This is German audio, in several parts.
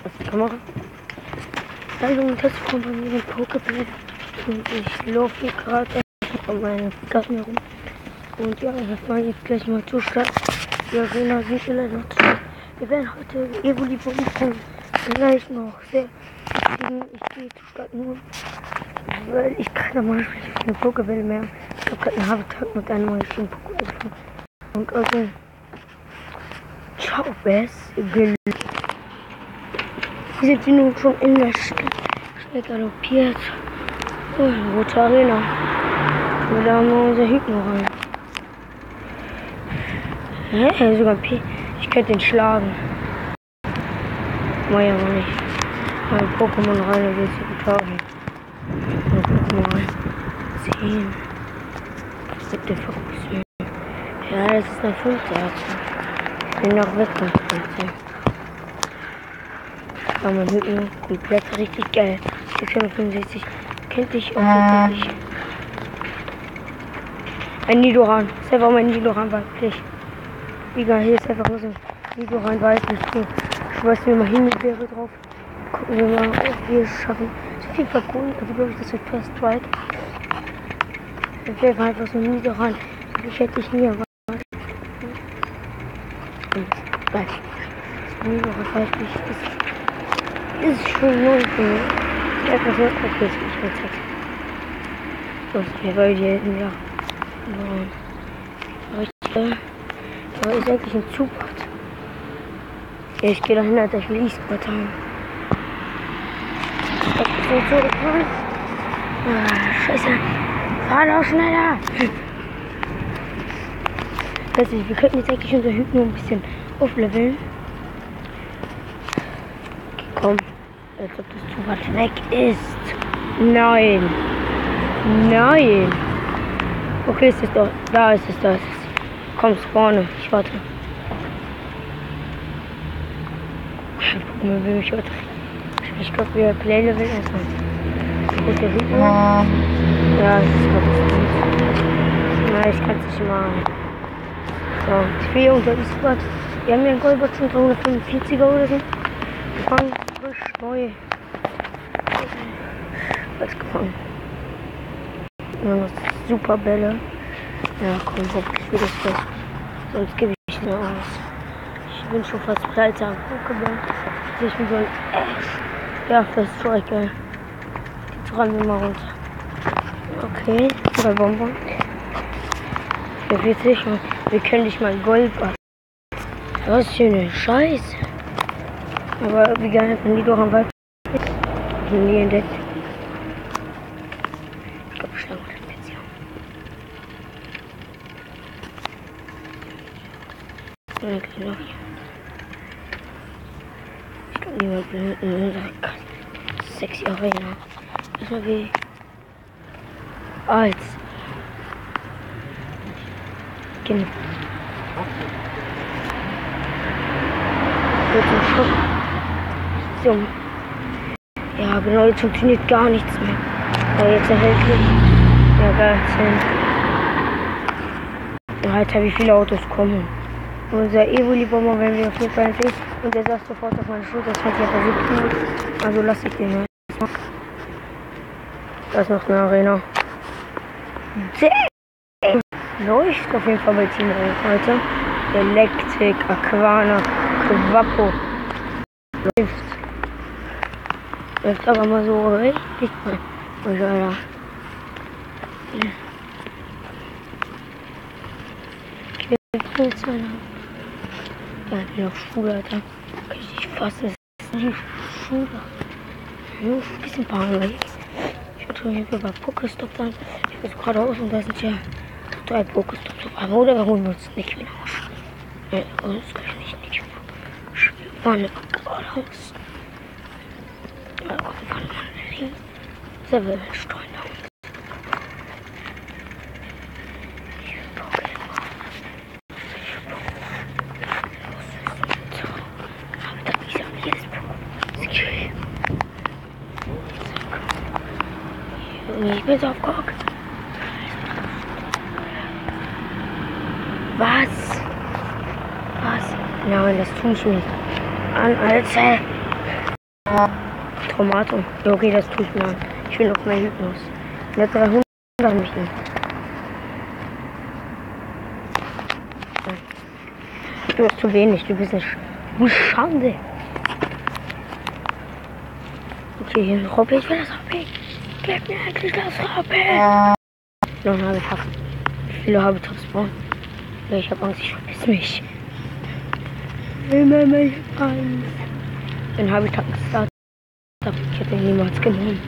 das die Kamera. Hallo und herzlich willkommen bei mir im Pokéball. Und ich laufe hier gerade von meinem Garten herum. Und ja, wir fahren jetzt gleich mal zur Stadt. Die Arena geht leider noch zu Stadt. Wir werden heute Evoli bekommen. Vielleicht noch sehr. Deswegen, ich gehe zur Stadt nur, weil ich keine Pokéball mehr. Ich habe gerade einen Habitat mit einem richtigen Pokéball. Und also, ciao, bis gleich. Wir sind nun schon in der Stadt. Schnell galoppiert. Oh, rote Arena. Und da haben wir unser Hypno rein. Ja, sogar P. Ich könnte ihn schlagen. War ja aber nicht. Mein Pokémon rein, da geht's zu tauchen. Pokémon rein. 10. Bitte fokussieren. Ja, das ist eine 5. Ich bin noch weg von 15. Aber mein Hypno komplett richtig geil. 665 kennt dich auch wirklich. Ein Nidoran. Ist einfach mein Nidoran weiblich. Egal, hier ist einfach nur so ein Nidoran weiblich. Ich weiß, wie mal hin wäre drauf. Gucken wir mal, ob wir es schaffen. Das ist auf jeden Fall cool. Also glaube ich, das wird First Strike. Das wäre einfach so ein Nidoran. Ich hätte ich nie erwartet. Nidoran weiblich ist schon neu für mich. Etwas wird okay, ich will zeigen. So, wir wollen hier hinten, ja. Richtig. Aber ist eigentlich ein Zubad. Ja, ich gehe dahin, Alter, ich will E-Sport haben. Scheiße. Fahr doch schneller. Weiß nicht, wir könnten jetzt eigentlich unser Hypno ein bisschen aufleveln. Okay, komm. Als ob das Zubad weg ist. Nein. Nein. Okay, ist es doch. Da ist es, da ist es. Komm, spawne. Ich warte. Guck mal, wie mich warte. Ich glaube, wir Playlevel erstmal. Gut, der Hypno. Ja, das ist gut. Nein, ich kann es nicht machen. So, 4 unter E-Sport. Wir haben hier einen Goldbot schon 345er oder so. Wir fangen frisch neu. Was gefangen. Ja, noch super Bälle. Ja, komm, hoffentlich wird es fest. Sonst gebe ich nur aus. Ich bin schon fast pleite am Pokémon. Ich bin so echt. Ja, First Strike, geil. Jetzt räumen wir mal runter. Okay, 2 Bonbon. 44. Wir können nicht mal Goldbad. Was für eine Scheiße. Aber wie geil hat man die doch am Wald nie entdeckt. Ich glaube, Schlange oder Spezial. Ich glaube, niemand will in unserer sexy Arena. Erstmal wie als Kind. So. Ja, genau, jetzt funktioniert gar nichts mehr. Aber jetzt erhältlich. Ja, geil. Alter, wie viele Autos kommen. Unser Evoli-Bomber werden wir auf jeden Fall sehen. Und der sagt sofort auf meine Schulter, das fand ich einfach so cool. Also lasse ich den mal. Da ist noch eine Arena. Läuft auf jeden Fall bei Team heute. Elektrik, Aquana, Quappo. Läuft aber mal so richtig mal. Und ja. Ja, ich bin auch schwul, Alter. Kann ich nicht fassen. Das ist nicht schwul. Nur ein bisschen peinlich. Ich würde hier bei Pokestop dann. Ich muss geradeaus und da sind ja 3 Pokestops auf einmal. Oder wir holen uns nicht mehr aus. Ja, das kann ich nicht. Wir fahren geradeaus. Ja, komm, wir fahren mal links. Sehr will steuern. Ich bin so auf Guck. Was? Was? Nein, das tue ich nicht. An, Alter. Traumatum. Ja, okay, das tut mir an. Ich will noch mehr Hypnos. 300 mich nicht. Du hast zu wenig, du bist nicht. Du Schande. Okay, hier ein Robby, ich will das Robby. Gib mir endlich das Robby. Nun habe ich Haft. Wie viele habe ich drauf spawnen? Ja, ich habe Angst, ich verpiss mich. Immer mich Angst. Dann habe ich gestartet. Ich hätte ihn niemals genommen.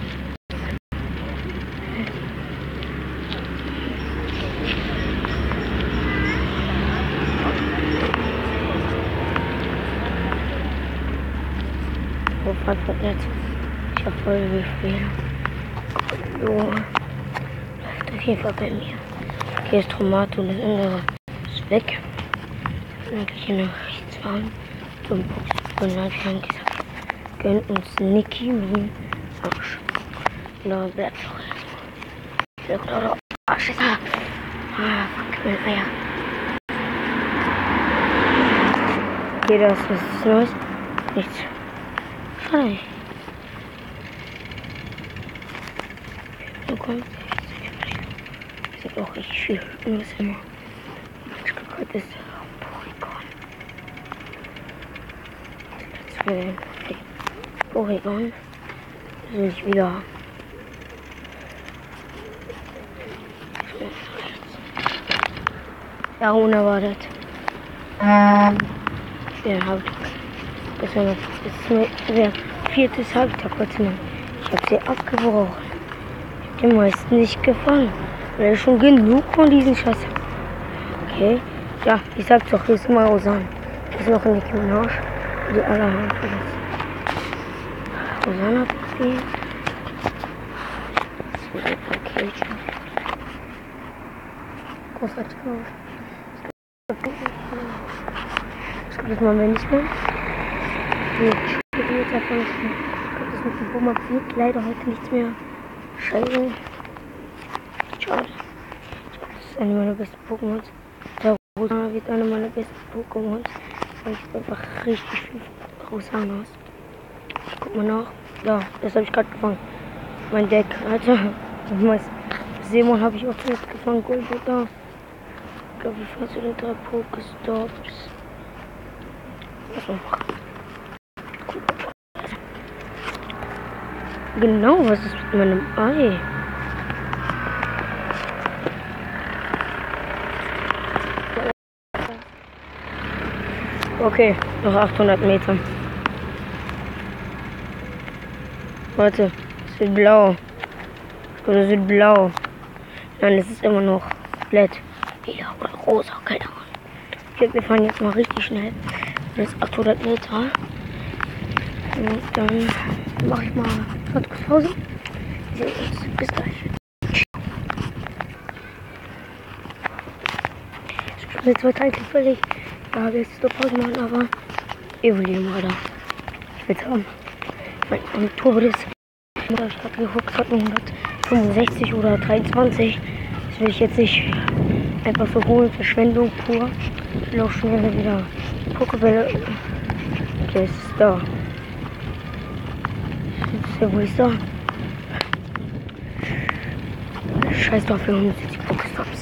Wo fand das jetzt? Ich habe voll wie Fehler. So. Läuft auf jeden Fall bei mir. Hier ist Tomato, das andere ist weg. Dann kann ich hier nach rechts fahren. Zum Box. Und dann habe ich dann gesagt, gönn uns Niki mit dem Arsch. Da bleibt doch erstmal. Arsch ist da. Fuck, meine Eier. Okay, das ist Neues. Nichts. Schade. So kommt. Das ist auch richtig viel. Nur ist immer. Ich glaube, heute ist Porygon. Das will ich wieder. Ja, unerwartet. Den Habitat. Das ist der vierte Habitat heute mal. Ich habe sie abgebrochen. Ich habe den meisten nicht gefangen. Weil ich schon genug von diesen Scheiß. Okay. Ja, ich sag's doch, hier ist mal Rosan. Hier ist noch ein Nicki Minaj. Die alle haben vergessen. Rosanna Profil. Okay. Großartig gemacht. Ich glaube, das machen wir nicht mehr. Ich spiele jetzt davon. Das mit dem Boomer wird leider heute nichts mehr. Scheiße. Schade. Das ist eine meiner besten Pokémons. Der Rosanna wird eine meiner besten Pokémons. Weil ich einfach richtig viel Rosanna aus. Ich guck mal nach. Ja, das habe ich gerade gefangen. Mein Deck, Alter. Simon habe ich auch zuerst gefangen. Goldbutter. Ich glaube, ich fahre zu den 3 Pokestops. Was noch? Genau, was ist mit meinem Ei? Okay, noch 800 Meter. Warte, es wird blau. Oder es wird blau. Nein, es ist immer noch komplett. Ja, oder rosa, keine Ahnung. Ich glaube, wir fahren jetzt mal richtig schnell. Das ist 800 Meter. Und dann mache ich mal kurz Pause. Wir sehen uns. Bis gleich. Ich will jetzt heute eigentlich völlig. Da habe ich jetzt noch Pause machen, aber Evoli mal da. Ich will es haben. Mein Turbo ist. Ich habe geguckt, hat 165 oder 23. Das will ich jetzt nicht einfach so holen. Verschwendung pur. Ich will auch schnell wieder Pokébälle. Okay, es ist da. Ja, wo ist da? Scheiß drauf, wir holen uns jetzt die Pokestops.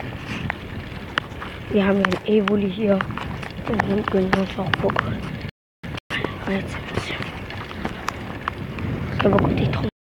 Wir haben ja einen Evoli hier. Und wir können uns auch Poké. Jetzt. Aber gut, ich traue.